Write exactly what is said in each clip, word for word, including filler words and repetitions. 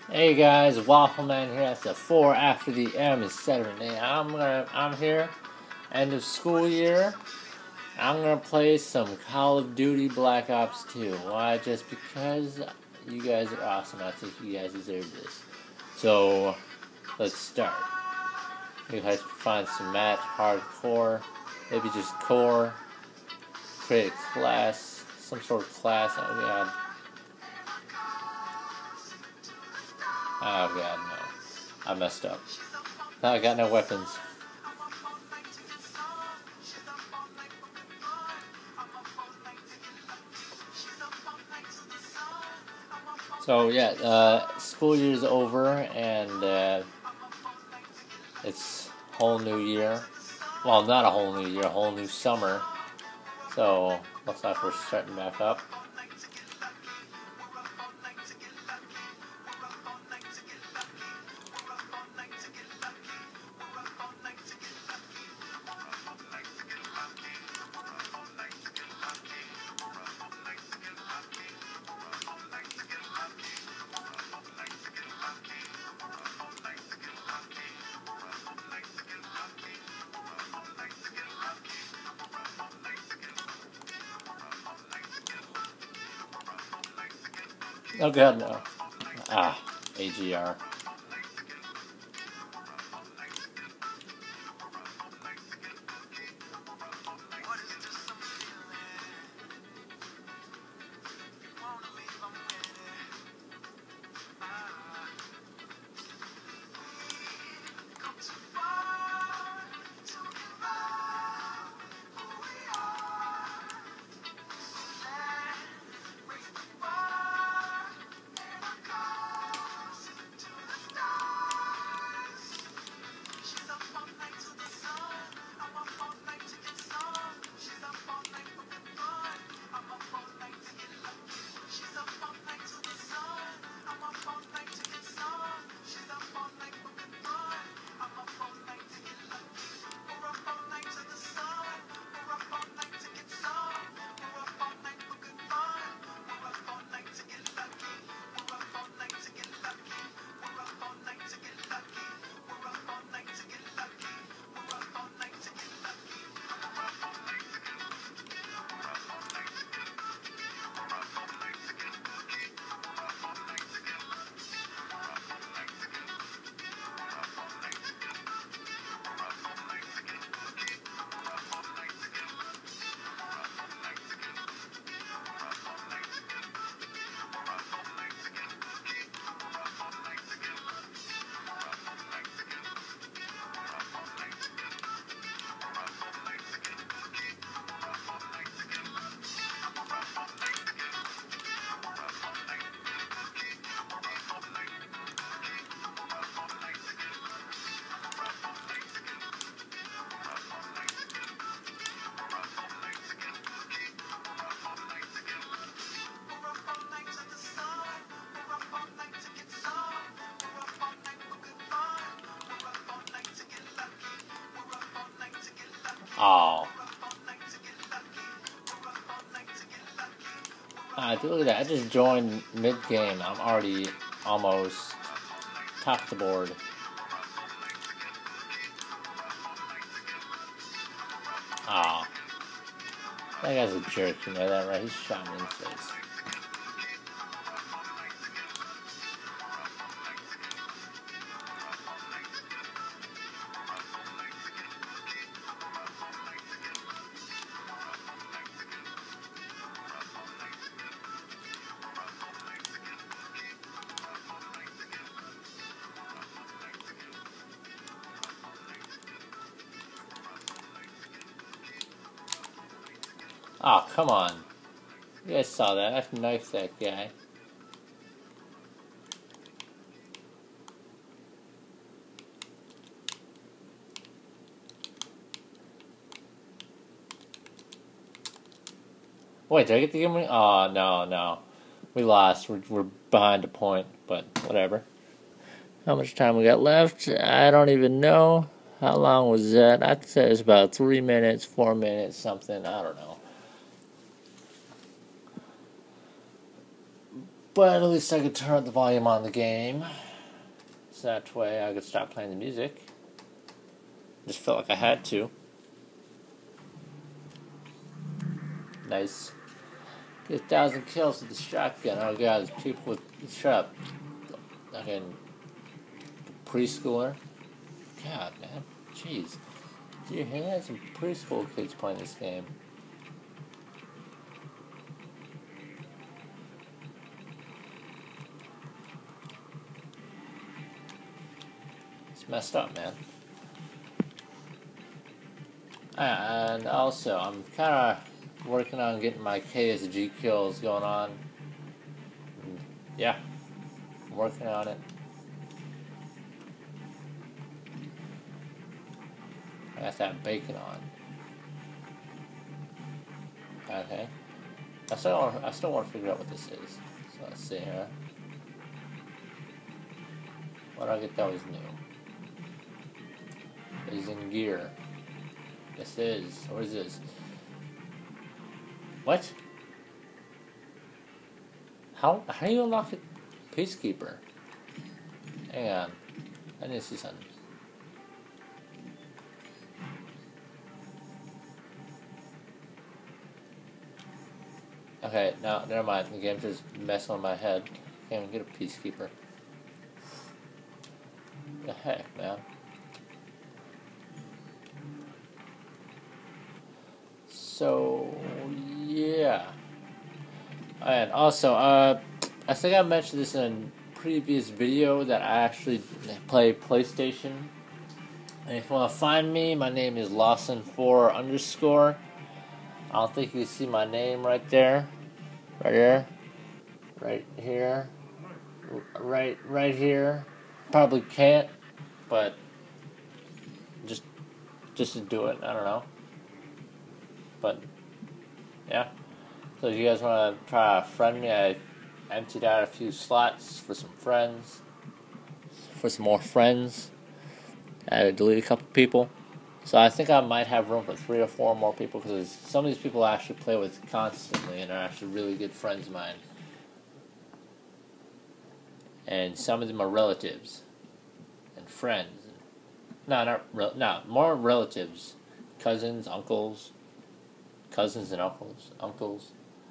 Hey guys, Waffleman here. That's the four after the M is Saturday. I'm gonna, I'm here, end of school year. I'm gonna play some Call of Duty Black Ops two. Why? Just because you guys are awesome. I think you guys deserve this. So let's start. You guys find some match, hardcore, maybe just core. Create a class, some sort of class. Oh god. Oh god, no. I messed up. Now I got no weapons. So yeah, uh, school year's over and uh, it's whole new year. Well, not a whole new year, a whole new summer. So looks like we're starting back up. Oh god, no. Ah, A G R. Oh. Ah, dude, look at that. I just joined mid-game. I'm already almost top of the board. Oh. That guy's a jerk, you know that, right? He shot me in the face. Oh, come on. You guys saw that. I knifed that guy. Wait, did I get the game winning? Oh, no, no. We lost. We're, we're behind a point, but whatever. How much time we got left? I don't even know. How long was that? I'd say it was about three minutes, four minutes, something. I don't know. But at least I could turn up the volume on the game. So that way I could stop playing the music. Just felt like I had to. Nice. Get a thousand kills with the shotgun. Oh god, there's people with... Shut up. Fucking... Preschooler. God, man. Jeez. Do you hear that? Some preschool kids playing this game. It's messed up, man. And also, I'm kind of working on getting my K S G kills going on. Yeah, I'm working on it. I got that bacon on. Okay. I still want, I still want to figure out what this is. So let's see here. Why do I get that was new? Is in gear. This is. What is this? What? How how do you unlock a Peacekeeper? Hang on. I need to see something. Okay, no, never mind. The game's just messing with my head. Can't even get a Peacekeeper. The heck, man. So, yeah. And also, uh, I think I mentioned this in a previous video that I actually play PlayStation. And if you want to find me, my name is Lawson four underscore. I don't think you can see my name right there. Right there. Right here. Right, right here. Probably can't, but just, just to do it. I don't know. But, yeah. So if you guys want to try to friend me, I emptied out a few slots for some friends. For some more friends. I had to delete a couple people. So I think I might have room for three or four more people, because some of these people I actually play with constantly and are actually really good friends of mine. And some of them are relatives and friends. No, not re- no, more relatives. Cousins, uncles. Cousins and uncles. Uncles.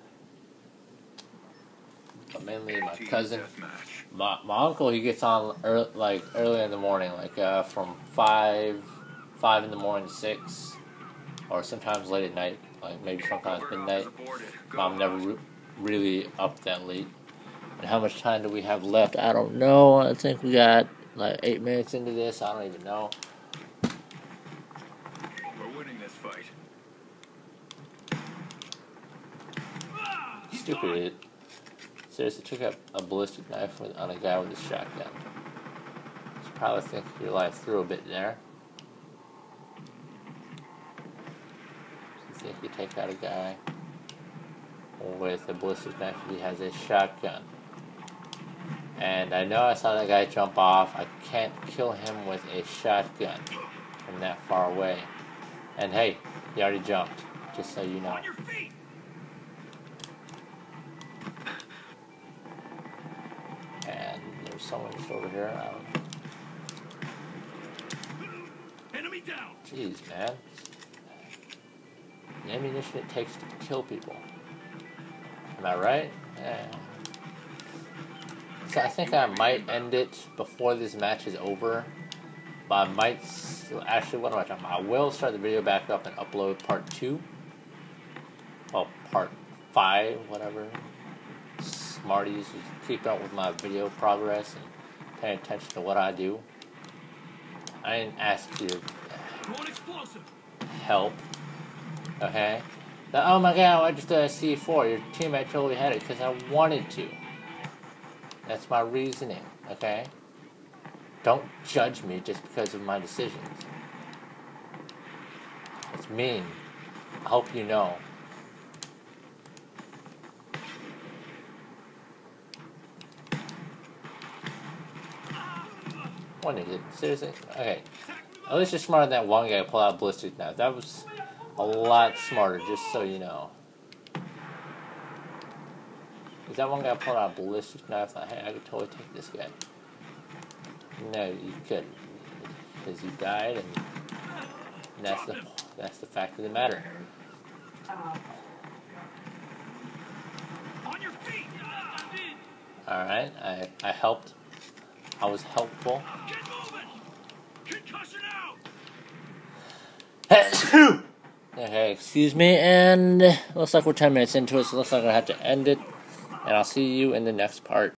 But mainly my cousin. My, my uncle, he gets on early, like early in the morning, like uh, from five, five in the morning to six, or sometimes late at night, like maybe sometimes midnight. I'm never re- really up that late. And how much time do we have left? I don't know. I think we got like eight minutes into this. I don't even know. We're winning this fight. Stupid idiot. Seriously, took out a ballistic knife with, on a guy with a shotgun. You probably think your life through a bit there. You think you take out a guy with a ballistic knife, he has a shotgun. And I know I saw that guy jump off. I can't kill him with a shotgun from that far away. And hey, he already jumped, just so you know. On your feet. And there's someone just over here. I don't know. Enemy down. Jeez, man. The ammunition it takes to kill people. Am I right? Yeah. So I think I might end it before this match is over. But I might... Actually, what am I talking about? I will start the video back up and upload part two. Well, part five, whatever. Smarties who keep up with my video progress and paying attention to what I do. I didn't ask you to help. Okay? Now, oh my god, I just did a C four. Your teammate totally had it because I wanted to. That's my reasoning, okay? Don't judge me just because of my decisions. It's mean. I hope you know. One idiot. Seriously? Okay. At least you're smarter than that one guy who pulled out a ballistic knife. That was a lot smarter, just so you know. Is that one guy pulled out a ballistic knife? Like, hey, I could totally take this guy. No, you couldn't, because you died, and that's the that's the fact of the matter. On your feet. All right, I I helped. I was helpful. Get moving. Concussion out. Okay, excuse me, and looks like we're ten minutes into it, so looks like I have to end it. And I'll see you in the next part.